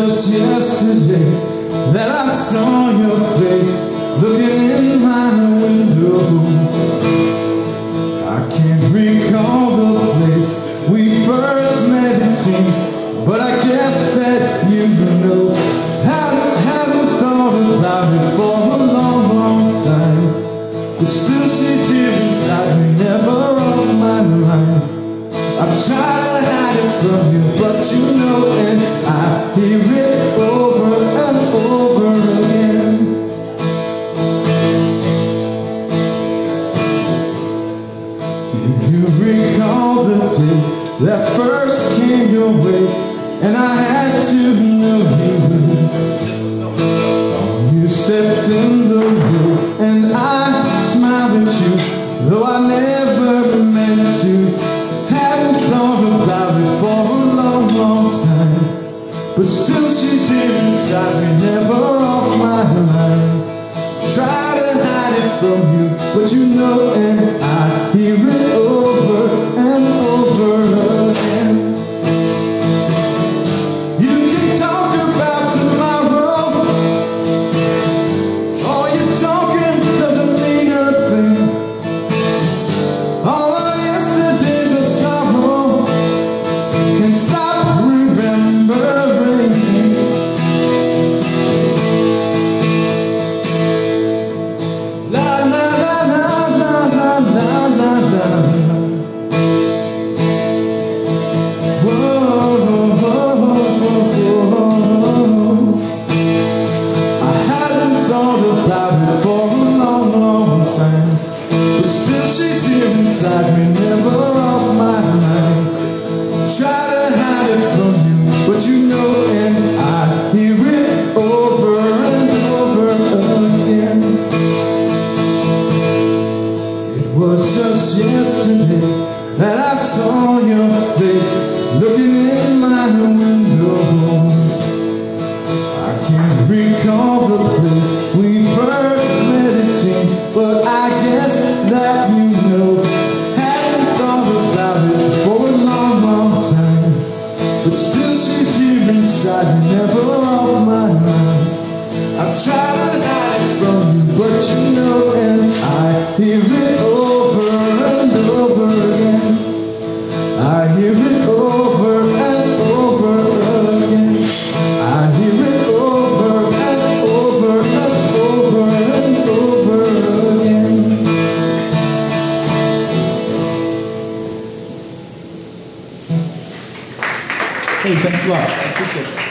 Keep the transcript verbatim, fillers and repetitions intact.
just yesterday that I saw your face looking in my window. I can't recall the place we first met, it seems, but I guess that you know. Haven't, haven't thought about it for a long, long time, but still she's here inside me, never off my mind. I've tried to hide it from you, but you know, and I hear it over and over again. Do you recall the day that first came your way, and I had to know you? You stepped in the room, and I smiled at you, though I never meant to. Hadn't thought about it for a long, long time, but still she's here inside me, never off my mind. Try to hide it from you, but you know, and I hear it over and over again. You can talk about tomorrow, all your talking doesn't mean a thing. All our yesterdays are sorrow can't stop remembering. La la la la la la la la la. Whoa, whoa, whoa, whoa. I hadn't thought about it for a long, long time, but still she's here inside me, never off my mind. Try to hide it from you, but you know, and I hear it over and over again. It was just yesterday that I saw your face looking in my window. I can't recall the place we first met, it seems, but I guess that you know. Hadn't thought about it for a long, long time, but still she's here inside me, never off my mind. I've tried to hide it from you, but you know, and I hear it over and over again. I hear it over and over again. I hear it over and over and over and over again. Hey, thanks a lot. I appreciate it.